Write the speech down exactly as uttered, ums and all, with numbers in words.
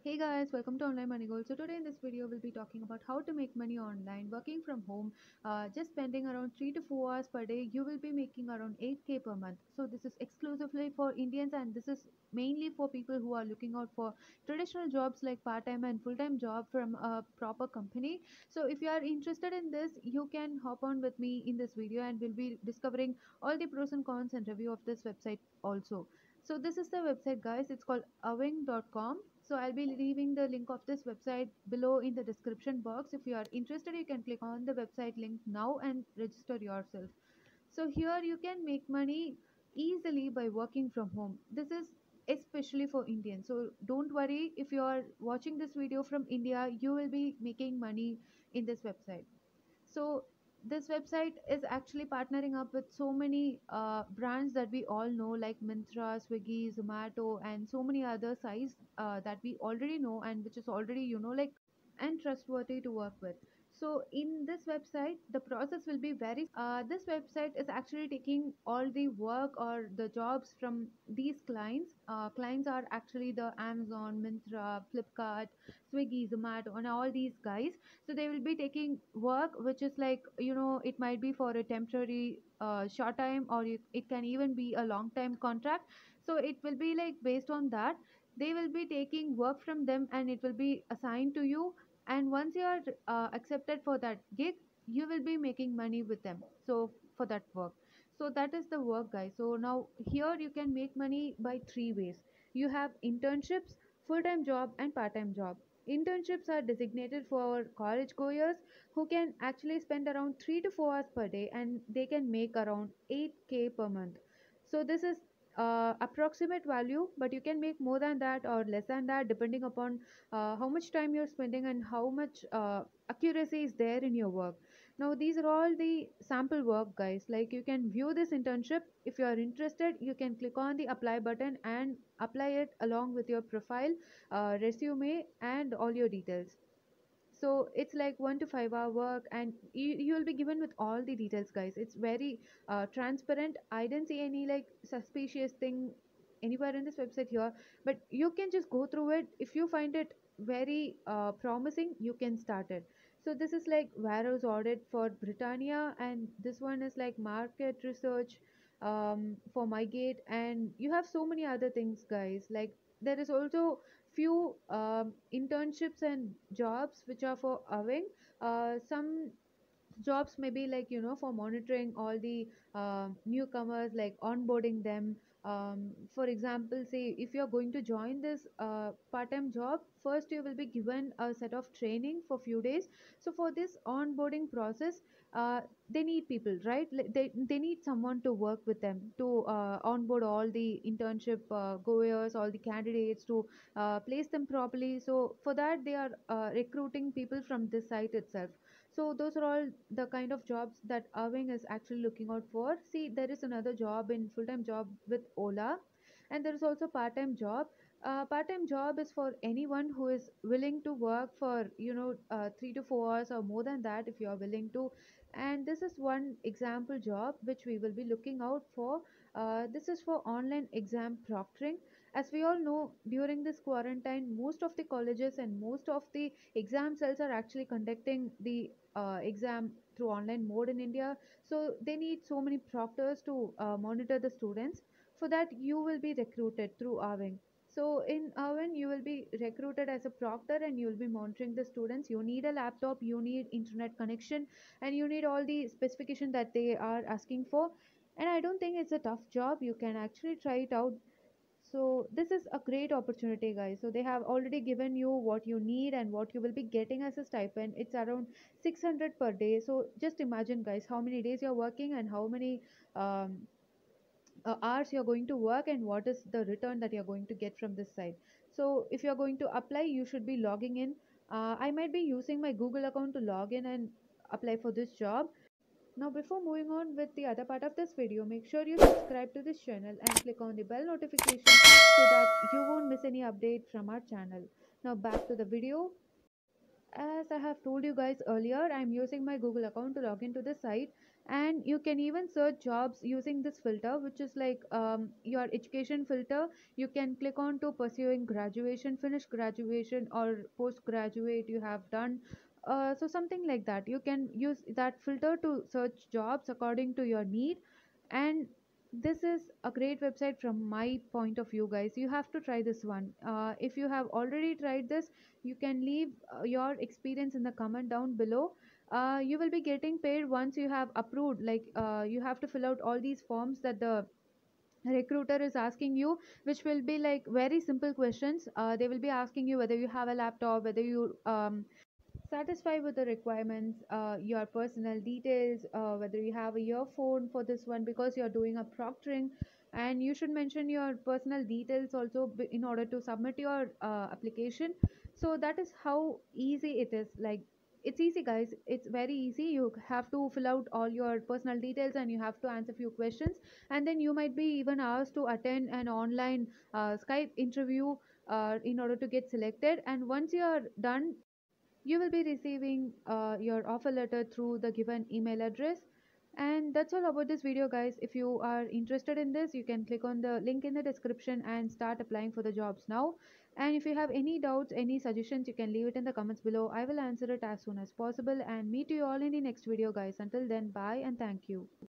Hey guys, welcome to Online Money Gold. So today in this video, we'll be talking about how to make money online, working from home, uh, just spending around three to four hours per day. You will be making around eight k per month. So this is exclusively for Indians, and this is mainly for people who are looking out for traditional jobs like part-time and full-time job from a proper company. So if you are interested in this, you can hop on with me in this video, and we'll be discovering all the pros and cons and review of this website also. So this is the website, guys. It's called awing dot com. So I'll be leaving the link of this website below in the description box. If you are interested, you can click on the website link now and register yourself. So here you can make money easily by working from home. This is especially for Indians. So don't worry, if you are watching this video from India, you will be making money in this website. So this website is actually partnering up with so many uh, brands that we all know, like Myntra, Swiggy, Zomato, and so many other sites uh, that we already know, and which is already, you know, like and trustworthy to work with. So in this website, the process will be very uh, this website is actually taking all the work or the jobs from these clients. Uh, clients are actually the Amazon, Myntra, Flipkart, Swiggy, Zomato, and all these guys. So they will be taking work which is like, you know, it might be for a temporary uh, short time, or it, it can even be a long time contract. So it will be like based on that, they will be taking work from them and it will be assigned to you. And once you are uh, accepted for that gig, you will be making money with them, so for that work. So that is the work, guys. So now here you can make money by three ways. You have internships, full-time job, and part-time job. Internships are designated for college goers who can actually spend around three to four hours per day, and they can make around eight k per month. So this is uh, approximate value, but you can make more than that or less than that depending upon uh, how much time you're spending and how much uh, accuracy is there in your work. Now these are all the sample work, guys. Like, you can view this internship. If you are interested, you can click on the apply button and apply it along with your profile, uh, resume, and all your details. So it's like one to five hour work, and you, you will be given with all the details, guys. It's very uh, transparent. I didn't see any like suspicious thing anywhere in this website here, but you can just go through it. If you find it very uh, promising, you can start it. So this is like warehouse audit for Britannia, and this one is like market research um, for MyGate, and you have so many other things, guys. Like, there is also few um, internships and jobs which are for Awing. Uh, some jobs may be like, you know, for monitoring all the uh, newcomers, like onboarding them. Um, for example, say if you're going to join this uh, part-time job, first you will be given a set of training for few days. So for this onboarding process, uh, they need people, right? Like, they, they need someone to work with them to uh, onboard all the internship uh, goers, all the candidates, to uh, place them properly. So for that, they are uh, recruiting people from this site itself. So those are all the kind of jobs that Irving is actually looking out for. See, there is another job in full-time job with Ola, and there is also part-time job. Uh, part-time job is for anyone who is willing to work for, you know, uh, three to four hours or more than that if you are willing to. And this is one example job which we will be looking out for. Uh, this is for online exam proctoring. As we all know, during this quarantine, most of the colleges and most of the exam cells are actually conducting the uh, exam through online mode in India. So they need so many proctors to uh, monitor the students. For that, you will be recruited through Arving. So in Arvin, you will be recruited as a proctor and you will be monitoring the students. You need a laptop, you need internet connection, and you need all the specification that they are asking for. And I don't think it's a tough job. You can actually try it out. So this is a great opportunity, guys. So they have already given you what you need and what you will be getting as a stipend. It's around six hundred per day. So just imagine, guys, how many days you're working and how many um, uh, hours you're going to work, and what is the return that you're going to get from this site. So if you're going to apply, you should be logging in. uh, I might be using my Google account to log in and apply for this job. Now, before moving on with the other part of this video, make sure you subscribe to this channel and click on the bell notification so that you won't miss any update from our channel. Now, back to the video. As I have told you guys earlier, I'm using my Google account to log into the site, And you can even search jobs using this filter, which is like um, your education filter. You can click on to pursuing graduation, finish graduation, or postgraduate you have done. Uh, so something like that, you can use that filter to search jobs according to your need. And this is a great website from my point of view, guys. You have to try this one. Uh, if you have already tried this, you can leave uh, your experience in the comment down below. Uh, you will be getting paid once you have approved, like uh, you have to fill out all these forms that the recruiter is asking you, which will be like very simple questions. Uh, they will be asking you whether you have a laptop, whether you um, satisfy with the requirements, uh, your personal details, uh, whether you have a earphone for this one because you're doing a proctoring. And you should mention your personal details also b- in order to submit your uh, application. So that is how easy it is. Like, it's easy, guys. It's very easy. You have to fill out all your personal details and you have to answer few questions, and then you might be even asked to attend an online uh, Skype interview uh, in order to get selected. And once you are done, you will be receiving uh, your offer letter through the given email address. And that's all about this video, guys. If you are interested in this, you can click on the link in the description and start applying for the jobs now. And if you have any doubts, any suggestions, you can leave it in the comments below. I will answer it as soon as possible. And meet you all in the next video, guys. Until then, bye and thank you.